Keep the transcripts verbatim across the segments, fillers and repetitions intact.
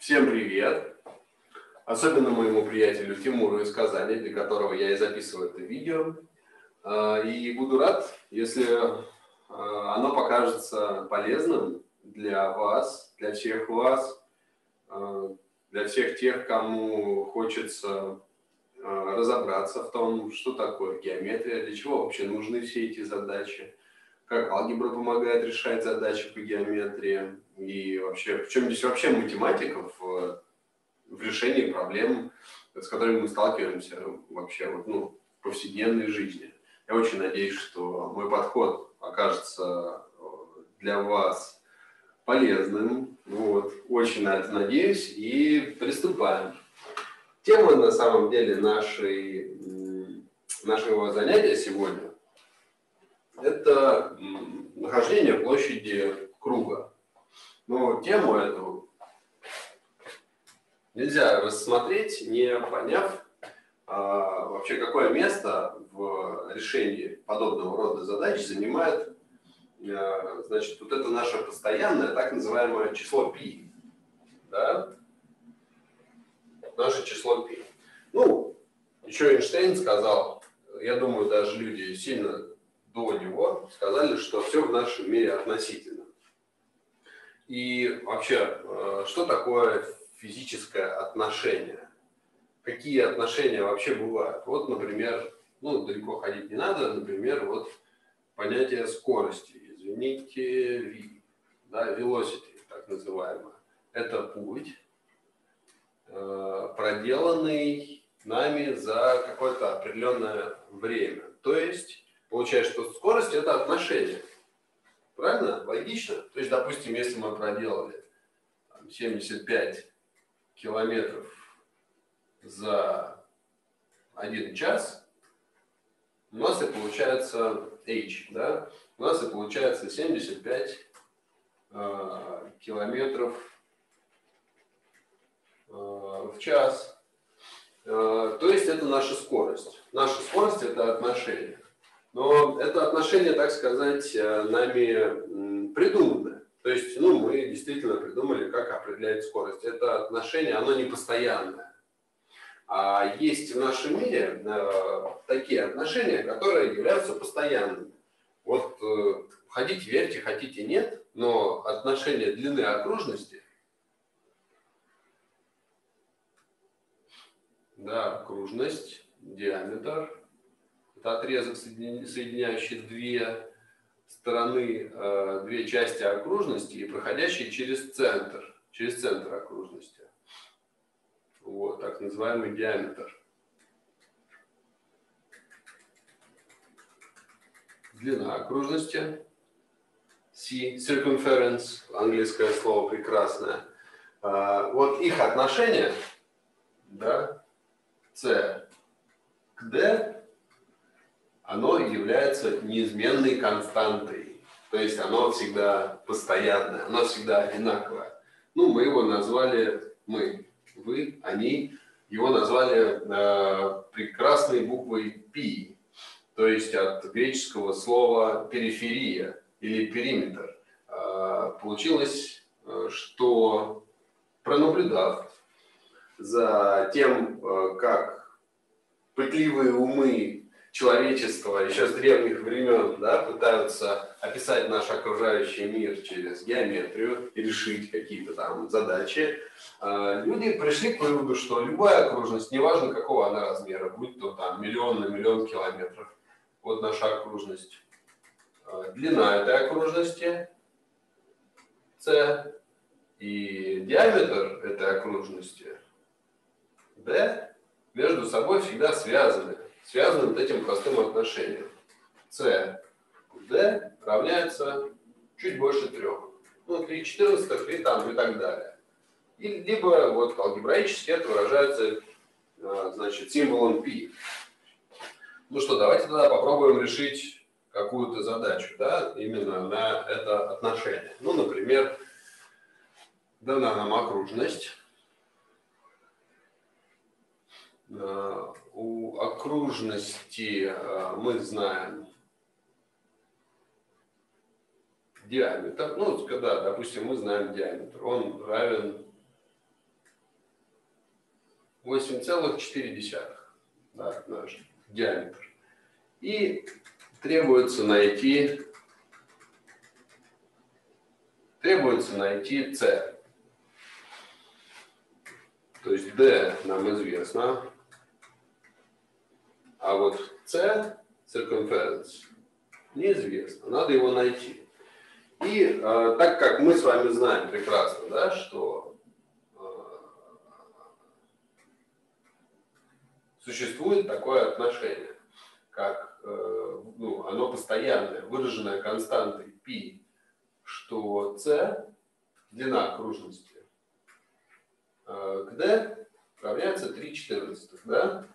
Всем привет! Особенно моему приятелю Тимуру из Казани, для которого я и записываю это видео. И буду рад, если оно покажется полезным для вас, для всех вас, для всех тех, кому хочется разобраться в том, что такое геометрия, для чего вообще нужны все эти задачи, как алгебра помогает решать задачи по геометрии, и вообще, в чем здесь вообще математика в, в решении проблем, с которыми мы сталкиваемся вообще вот, ну, в повседневной жизни. Я очень надеюсь, что мой подход окажется для вас полезным. Вот. Очень на это надеюсь. И приступаем. Тема на самом деле нашей, нашего занятия сегодня – это нахождение площади круга. Но тему эту нельзя рассмотреть, не поняв а, вообще, какое место в решении подобного рода задач занимает, а, значит, вот это наше постоянное, так называемое число π. Да? Наше число π. Ну, еще Эйнштейн сказал, я думаю, даже люди сильно до него сказали, что все в нашем мире относительно. И вообще, что такое физическое отношение? Какие отношения вообще бывают? Вот, например, ну, далеко ходить не надо, например, вот понятие скорости, извините, v, да, velocity, так называемое. Это путь, проделанный нами за какое-то определенное время. То есть, получается, что скорость – это отношение. Правильно? Логично? То есть, допустим, если мы проделали семьдесят пять километров за один час, у нас и получается h, да? У нас и получается семьдесят пять э, километров э, в час. Э, то есть, это наша скорость. Наша скорость – это отношение. Но это отношение, так сказать, нами придуманное. То есть, ну, мы действительно придумали, как определять скорость. Это отношение, оно не постоянное. А есть в нашем мире э, такие отношения, которые являются постоянными. Вот э, хотите верьте, хотите нет, но отношение длины окружности, да, окружность, диаметр, это отрезок, соединяющий две стороны, две части окружности и проходящий через центр, через центр окружности. Вот, так называемый диаметр. Длина окружности, C, circumference, английское слово прекрасное. Вот их отношение, да, C к D, оно является неизменной константой. То есть оно всегда постоянное, оно всегда одинаковое. Ну, мы его назвали, мы, вы, они, его назвали э, прекрасной буквой π. То есть от греческого слова периферия или периметр. Э, получилось, что пронаблюдав за тем, как пытливые умы человечества еще с древних времен, да, пытаются описать наш окружающий мир через геометрию и решить какие-то там задачи, люди пришли к выводу, что любая окружность, неважно какого она размера, будь то там миллион на миллион километров, вот наша окружность, длина этой окружности c и диаметр этой окружности d между собой всегда связаны. Связаны вот этим простым отношением. c к d равняется чуть больше трех. Ну, три четырнадцатых, три там и так далее. И, либо вот алгебраически это выражается, значит, символом π. Ну что, давайте тогда попробуем решить какую-то задачу, да, именно на это отношение. Ну, например, дана нам окружность. У окружности мы знаем диаметр. Ну, когда, допустим, мы знаем диаметр, он равен восемь целых четыре десятых, да, наш диаметр. И требуется найти, требуется найти c. То есть d нам известно, а вот c, circumference, неизвестно. Надо его найти. И э, так как мы с вами знаем прекрасно, да, что э, существует такое отношение, как э, ну, оно постоянное, выраженное константой π, что c, длина окружности, э, к d равняется три четырнадцатых, да?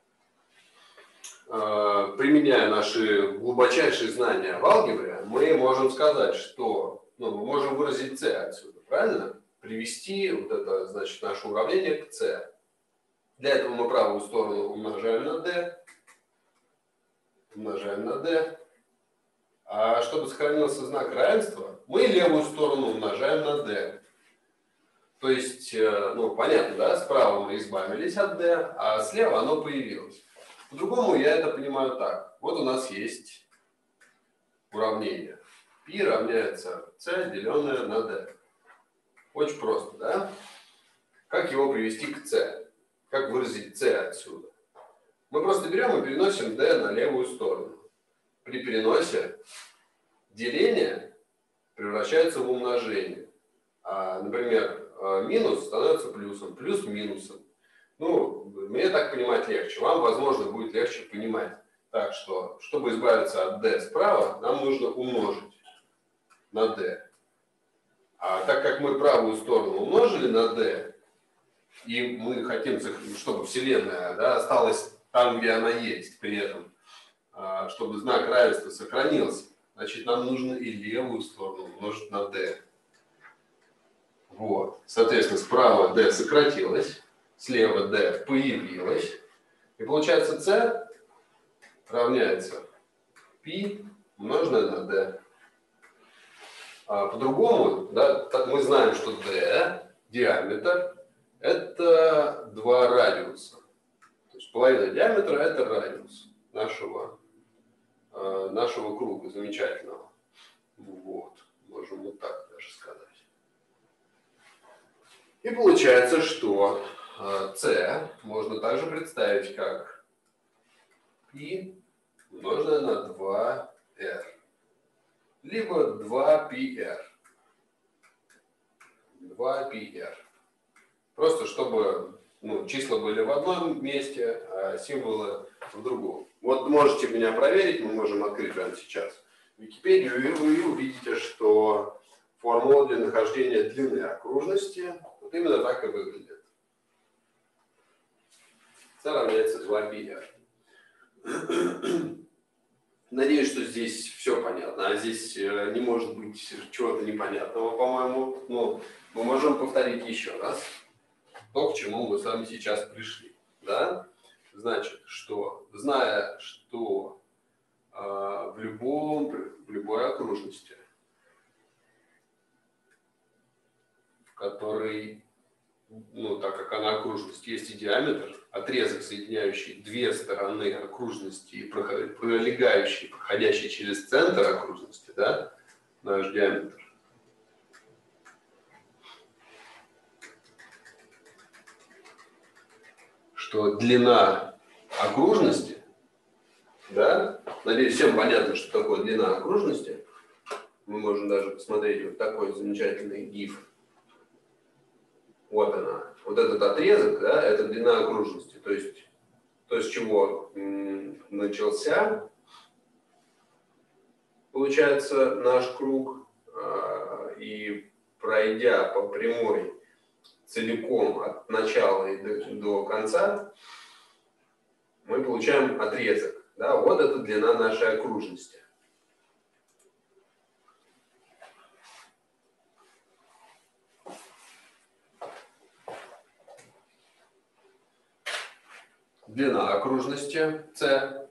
Э, применяя наши глубочайшие знания в алгебре, мы можем сказать, что ну, мы можем выразить c отсюда, правильно? Привести вот это, значит, наше уравнение к c. Для этого мы правую сторону умножаем на d, умножаем на d. А чтобы сохранился знак равенства, мы левую сторону умножаем на d. То есть, ну, понятно, да, справа мы избавились от d, а слева оно появилось. По-другому я это понимаю так. Вот у нас есть уравнение. π равняется c, деленное на d. Очень просто, да? Как его привести к c? Как выразить c отсюда? Мы просто берем и переносим d на левую сторону. При переносе деление превращается в умножение. А, например, минус становится плюсом, плюс минусом. Ну, мне так понимать легче. Вам, возможно, будет легче понимать. Так что, чтобы избавиться от d справа, нам нужно умножить на d. А так как мы правую сторону умножили на d, и мы хотим, чтобы Вселенная, да, осталась там, где она есть, при этом, чтобы знак равенства сохранился, значит, нам нужно и левую сторону умножить на d. Вот. Соответственно, справа d сократилось, слева d появилось. И получается c равняется π умноженное на d. А по-другому, да, так мы знаем, что d, диаметр, это два радиуса. То есть половина диаметра это радиус нашего, э, нашего круга замечательного. Вот. Можем вот так даже сказать. И получается, что э, c можно также представить как π умноженное на два эр. Либо два пи эр. два пи эр. Просто чтобы ну, числа были в одном месте, а символы в другом. Вот можете меня проверить, мы можем открыть прямо сейчас Википедию, и вы увидите, что формула для нахождения длины окружности вот именно так и выглядит. c равняется два пи эр. Надеюсь, что здесь все понятно, а здесь не может быть чего-то непонятного, по-моему. Но мы можем повторить еще раз то, к чему мы с вами сейчас пришли. Да? Значит, что, зная, что э, в, любом, в любой окружности, в которой, ну, так как она окружность, есть и диаметр, отрезок, соединяющий две стороны окружности и пролегающий, проходящий через центр окружности, да, наш диаметр. Что длина окружности, да, надеюсь, всем понятно, что такое длина окружности. Мы можем даже посмотреть вот такой замечательный гиф. Вот она. Вот этот отрезок, да, это длина окружности. То есть, то, с чего м, начался, получается, наш круг, э, и пройдя по прямой целиком от начала и до, до конца, мы получаем отрезок. Да, вот это длина нашей окружности. Длина окружности c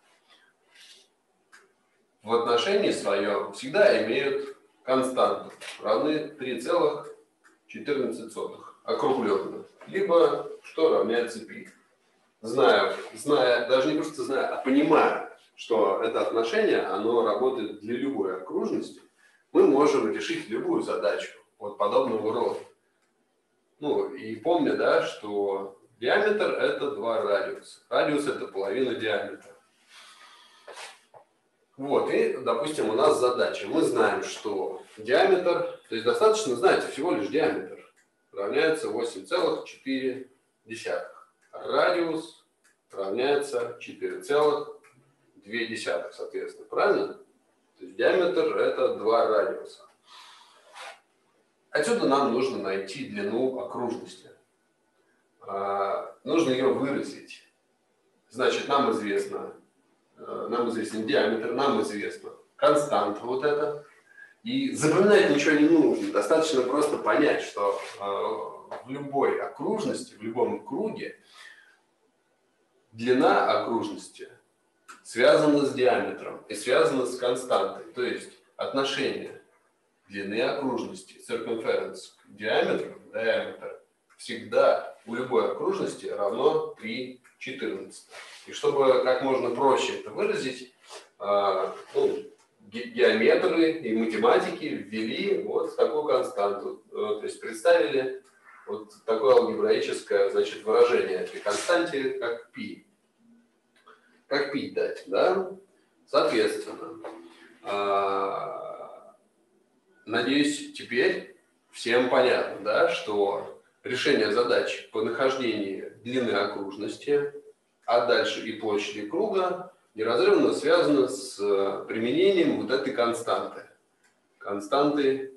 в отношении своем всегда имеют константу, равны три целых четырнадцать сотых, округленно. Либо что равняется π. Зная, зная, даже не просто зная, а понимая, что это отношение, оно работает для любой окружности, мы можем решить любую задачу вот подобного рода. Ну, и помня, да, что диаметр – это два радиуса. Радиус – это половина диаметра. Вот, и, допустим, у нас задача. Мы знаем, что диаметр, то есть достаточно знать всего лишь диаметр, равняется восемь целых четыре десятых. Радиус равняется четыре целых две десятых, соответственно. Правильно? То есть диаметр – это два радиуса. Отсюда нам нужно найти длину окружности. А, нужно ее выразить. Значит, нам известно, нам известен диаметр, нам известна константа вот эта. И запоминать ничего не нужно. Достаточно просто понять, что э, в любой окружности, в любом круге длина окружности связана с диаметром и связана с константой. То есть отношение длины окружности, circumference, к диаметру, диаметр, всегда у любой окружности равно три четырнадцатых. И чтобы как можно проще это выразить, э, ну, геометры и математики ввели вот такую константу. То есть представили вот такое алгебраическое, значит, выражение этой константе, как π. Как π дать, да? Соответственно, надеюсь, теперь всем понятно, да, что решение задач по нахождению длины окружности, а дальше и площади круга неразрывно связано с применением вот этой константы. Константы,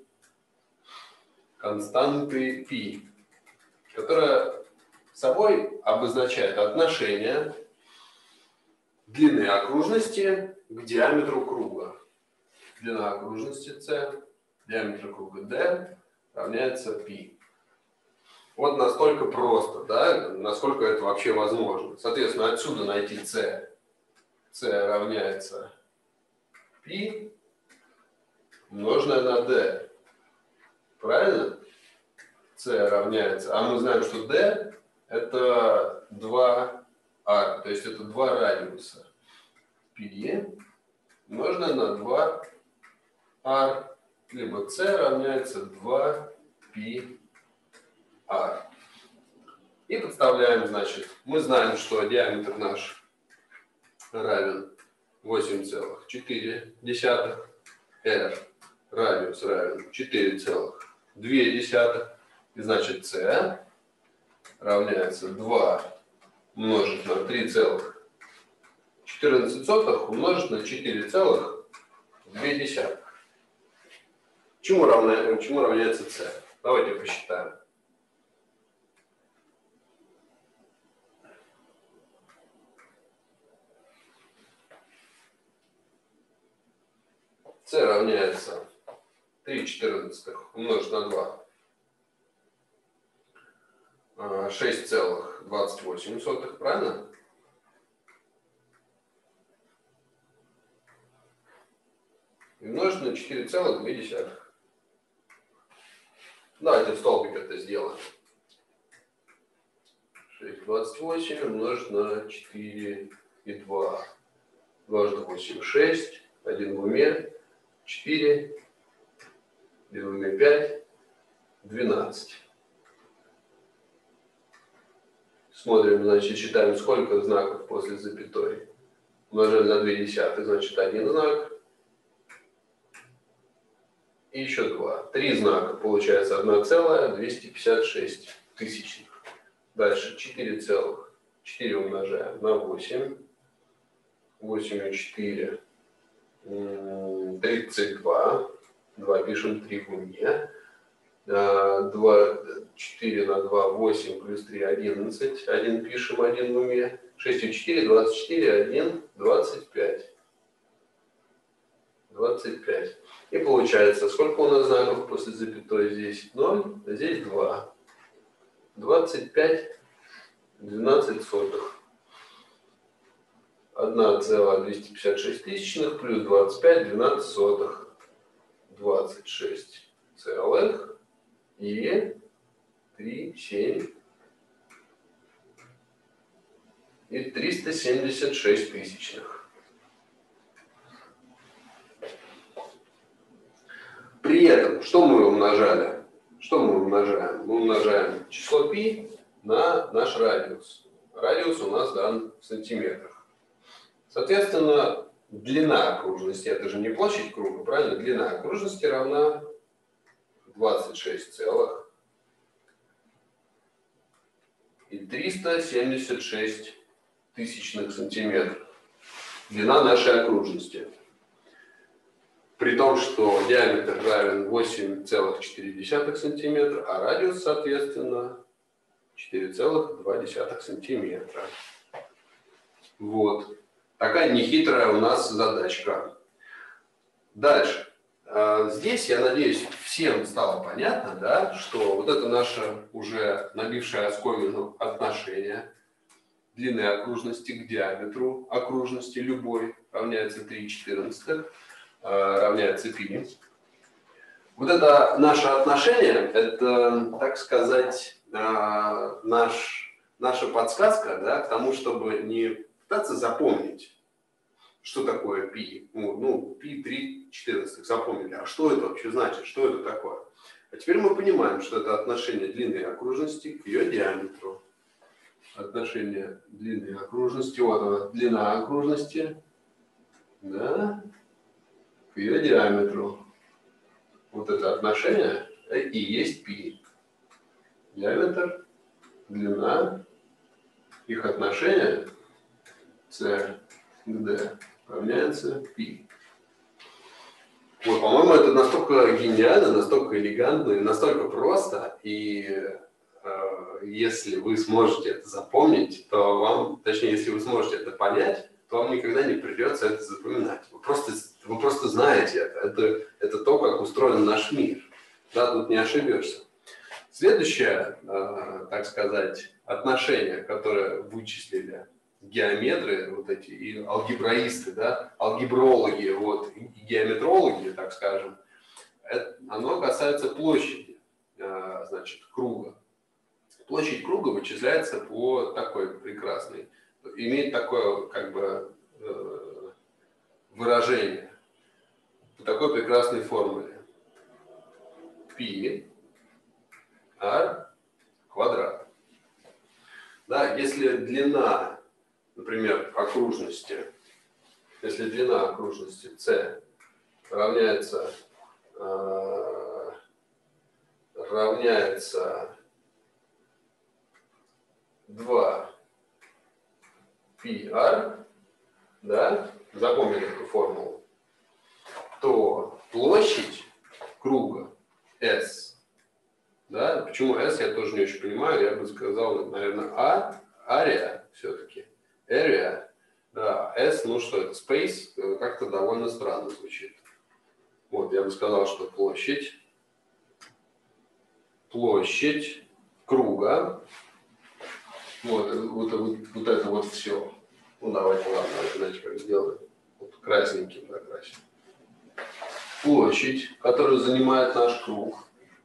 константы π, которая собой обозначает отношение длины окружности к диаметру круга. Длина окружности c, диаметр круга d равняется π. Вот настолько просто, да, насколько это вообще возможно. Соответственно, отсюда найти c. c равняется π умноженное на d. Правильно? c равняется, а мы знаем, что d это два r, то есть это два радиуса. π умноженное на два r, либо c равняется два π r. И подставляем, значит, мы знаем, что диаметр наш равен восемь целых четыре десятых, r, радиус равен четыре целых две десятых, и значит c равняется два умножить на три целых четырнадцать сотых умножить на четыре целых две десятых. Чему, равня, чему равняется c? Давайте посчитаем. c равняется три четырнадцатых умножить на два. шесть целых двадцать восемь сотых, правильно? И умножить на четыре целых две десятых. Давайте в столбик это сделаем. шесть двадцать восемь умножить на четыре и два. Дважды восемь шесть. один в уме. четыре. один в уме пять. двенадцать. Смотрим, значит, считаем, сколько знаков после запятой. Умножаем на две десятых, значит, один знак. И еще два. Три знака, получается одна целая двести пятьдесят шесть тысячных. Дальше четыре целых. четыре умножаем на восемь. восемь и четыре. тридцать два. два пишем три в уме. два, четыре на два, восемь плюс три, одиннадцать. один пишем, один в уме. шесть и четыре, двадцать четыре, один, двадцать пять. двадцать пять. И получается, сколько у нас знаков после запятой? Здесь ноль, а здесь два. двадцать пять, двенадцать сотых. одна целая двести пятьдесят шесть тысячных плюс двадцать пять, двенадцать сотых. двадцать шесть целых и три, семь и триста семьдесят шесть тысячных. При этом, что мы умножали? Что мы умножаем? Мы умножаем число π на наш радиус. Радиус у нас дан в сантиметрах. Соответственно, длина окружности, это же не площадь круга, правильно? Длина окружности равна двадцать шесть целых и триста семьдесят шесть тысячных сантиметров. Длина нашей окружности. При том, что диаметр равен восемь целых четыре десятых сантиметра, а радиус, соответственно, четыре целых два десятых сантиметра. Вот. Такая нехитрая у нас задачка. Дальше. Здесь, я надеюсь, всем стало понятно, да, что вот это наше уже набившее оскомину отношение длины окружности к диаметру окружности любой равняется три четырнадцатых, равняется π. Вот это наше отношение, это, так сказать, наш, наша подсказка, да, к тому, чтобы не пытаться запомнить, что такое π. Ну, ну π три четырнадцатых запомнили. А что это вообще значит? Что это такое? А теперь мы понимаем, что это отношение длины окружности к ее диаметру. Отношение длины окружности, вот она, длина окружности, да, к ее диаметру. Вот это отношение и есть π. Диаметр, длина, их отношение c к d равняется π. Вот, по-моему, это настолько гениально, настолько элегантно и настолько просто. И э, если вы сможете это запомнить, то вам, точнее, если вы сможете это понять, то вам никогда не придется это запоминать. Вы просто, вы просто знаете это. это. Это то, как устроен наш мир. Да, тут не ошибешься. Следующее, э, так сказать, отношение, которое вычислили геометры, вот эти, и алгебраисты, да, алгебрологи, вот, и геометрологи, так скажем, это, оно касается площади, э, значит, круга. Площадь круга вычисляется по такой прекрасной, имеет такое, как бы, э, выражение, по такой прекрасной формуле. π r квадрат. Да, если длина, например, окружности, если длина окружности c равняется, э, равняется два π r, да, запомнили эту формулу, то площадь круга S, да, почему S, я тоже не очень понимаю, я бы сказал, наверное, A, area все-таки, area, да, S, ну что это, space, как-то довольно странно звучит. Вот, я бы сказал, что площадь, площадь круга, вот, вот, вот, вот это вот все. Ну, давайте, ладно, знаете, как сделаем. Вот красненьким закрасим. Площадь, которую занимает наш круг,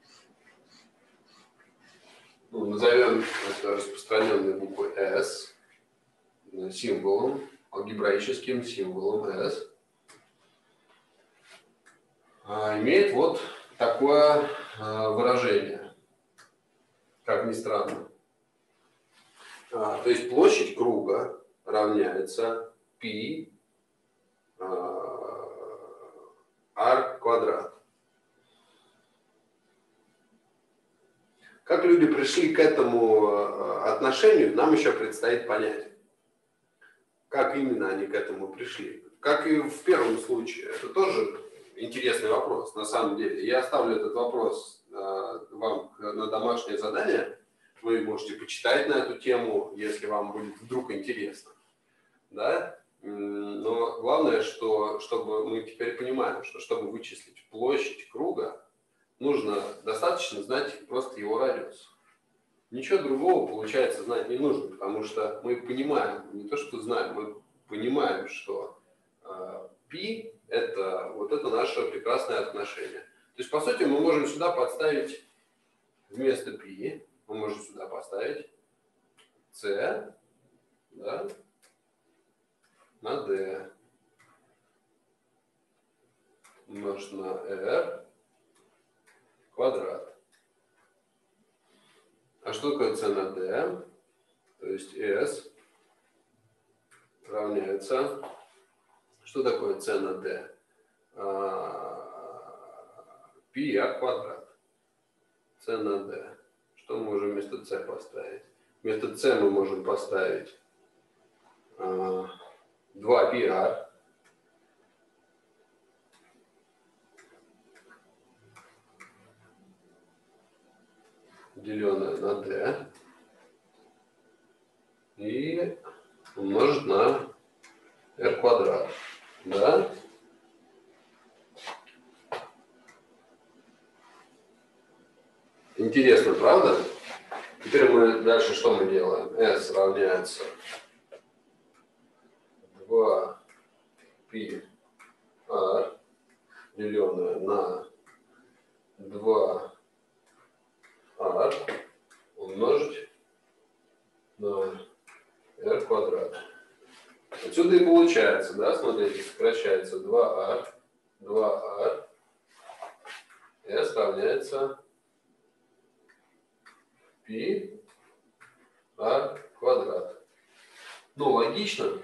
ну, назовем это распространенной буквой S, символом, алгебраическим символом S, имеет вот такое выражение, как ни странно. То есть площадь круга равняется π r квадрат. Как люди пришли к этому отношению, нам еще предстоит понять. Как именно они к этому пришли. Как и в первом случае. Это тоже интересный вопрос, на самом деле. Я оставлю этот вопрос вам на домашнее задание. Вы можете почитать на эту тему, если вам будет вдруг интересно. Да? Но главное, что чтобы мы теперь понимаем, что чтобы вычислить площадь круга, нужно достаточно знать просто его радиус. Ничего другого, получается, знать не нужно, потому что мы понимаем, не то что знаем, мы понимаем, что э, π это вот это наше прекрасное отношение. То есть, по сути, мы можем сюда подставить вместо π, мы c, да, на d умножить на r квадрат. А что такое c на d? То есть s равняется... Что такое c на d? Пи r квадрат. c на d. Что мы можем вместо c поставить? Вместо c мы можем поставить два пи ар деленное на d и умножить на r квадрат. Да? Интересно, правда? Теперь мы дальше что мы делаем? S равняется два пи ар деленное на два ар умножить на r квадрат. Отсюда и получается, да, смотрите, сокращается два ар, два ар, s равняется пи ар квадрат. Ну, логично.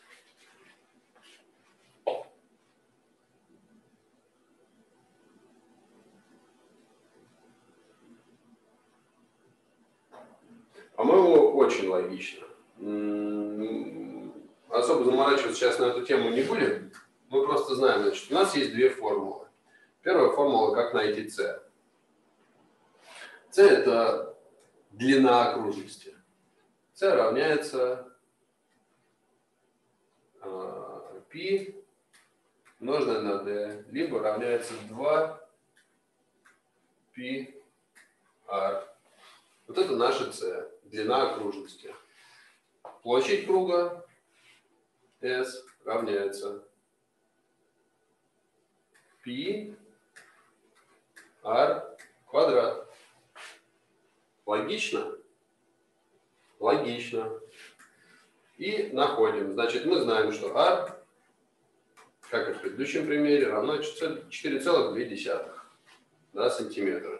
По-моему, очень логично. Особо заморачиваться сейчас на эту тему не будем. Мы просто знаем, значит, у нас есть две формулы. Первая формула, как найти c. c это длина окружности. c равняется э, π умноженное на d, либо равняется два пи ар. Вот это наша c, длина окружности. Площадь круга S равняется π r квадрат. Логично? Логично. И находим. Значит, мы знаем, что r, как и в предыдущем примере, равно четыре целых две десятых, да, сантиметра.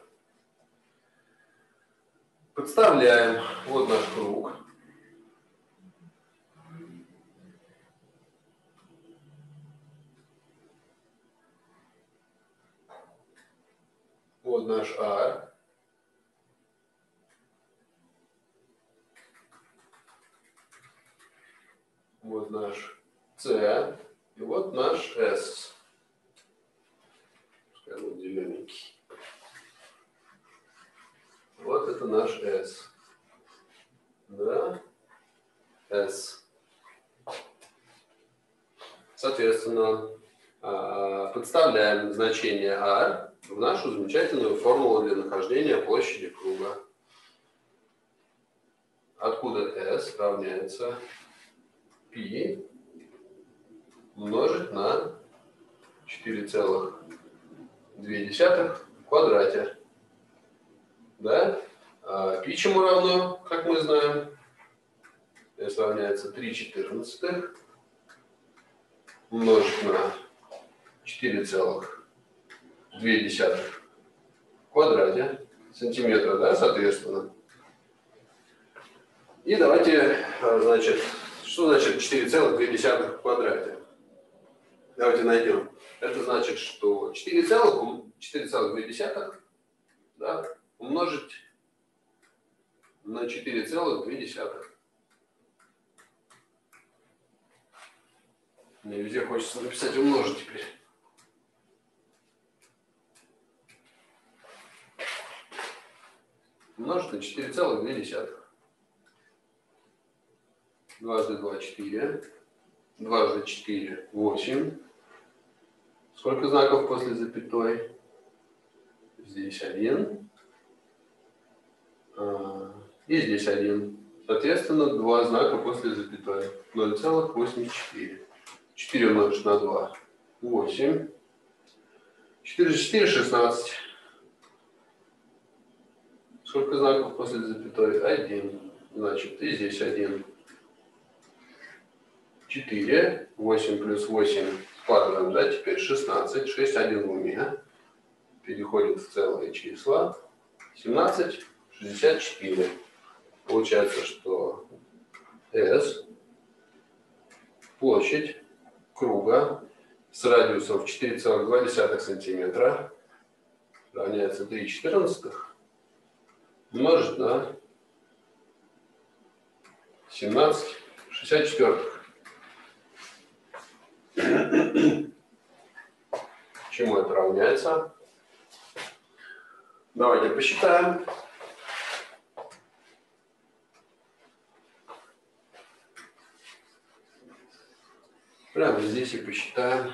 Подставляем. Вот наш круг. Вот наш R. Вот наш C. И вот наш S. Пускай он зелененький. Вот это наш S. Да? S. Соответственно, подставляем значение R в нашу замечательную формулу для нахождения площади круга. Откуда S равняется π умножить на четыре целых две десятых в квадрате. Да? А π чему равно, как мы знаем? S равняется три четырнадцатых умножить на четыре целых две десятых в квадрате сантиметра, да, соответственно. И давайте, значит, что значит четыре целых две десятых в квадрате? Давайте найдем. Это значит, что четыре целых две десятых, да, умножить на четыре целых две десятых. Мне везде хочется написать умножить теперь. Умножить на четыре целых две десятых. Дважды два – четыре. Дважды четыре – восемь. Сколько знаков после запятой? Здесь один. И здесь один. Соответственно, два знака после запятой. ноль целых восемьдесят четыре. четыре умножить на два. восемь. четыре на четыре – шестнадцать. Сколько знаков после запятой? один. Значит, и здесь один. четыре. восемь плюс восемь складываем, да, теперь шестнадцать. шесть, один в уме. Переходит в целые числа. семнадцать, шестьдесят четыре. Получается, что S площадь круга с радиусом в четыре целых две десятых сантиметра равняется три четырнадцатых умножить на семнадцать шестьдесят четвертых. Чему это равняется? Давайте посчитаем. Прямо здесь и посчитаем.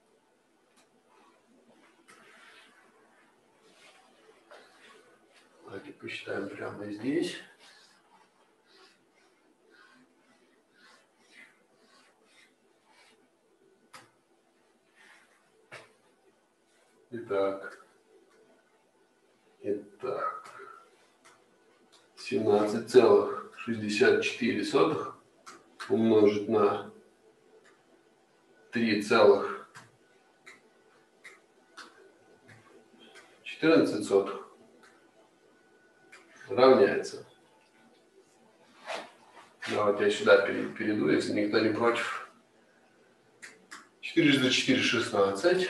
Давайте посчитаем прямо здесь. Итак, итак, семнадцать целых шестьдесят четыре сотых умножить на три целых четырнадцать сотых равняется. Давайте я сюда перейду, если никто не против. четыре за четыре шестнадцать.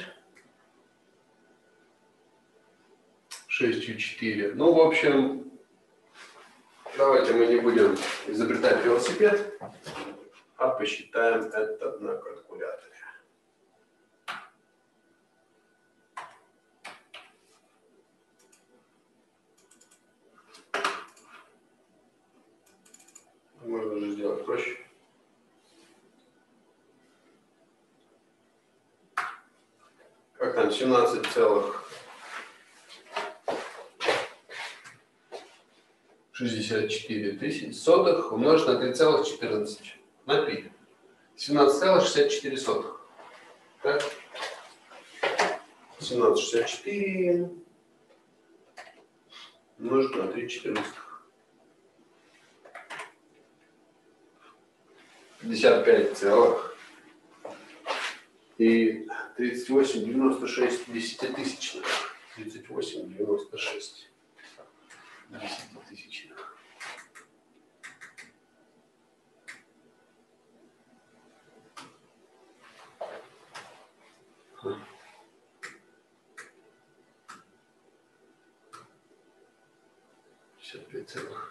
шесть и четыре. Ну, в общем, давайте мы не будем изобретать велосипед, а посчитаем это на калькуляторе. Можно же сделать проще. Как там семнадцать целых шестьдесят четыре тысячи сотых умножить на три целых четырнадцать на пи. семнадцать целых шестьдесят четыре сотых. Так? семнадцать шестьдесят четыре умножить на три четырнадцать. пятьдесят пять целых и тридцать восемь девяносто шесть десятитысячных. тридцать восемь девяносто шесть десятитысячных. пятьдесят пять целых.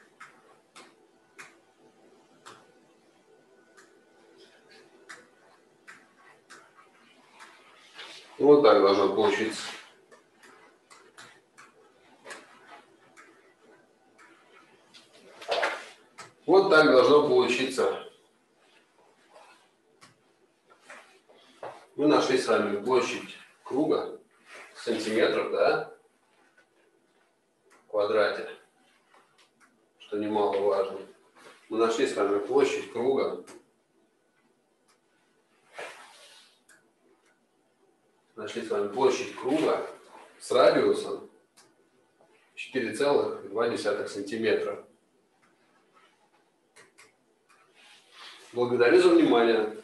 Вот так должно получиться. Вот так должно получиться. Мы нашли с вами площадь круга в сантиметрах, да, в квадрате, что немаловажно. Мы нашли с вами площадь круга. Нашли с вами площадь круга с радиусом четыре целых две десятых сантиметра. Благодарю за внимание.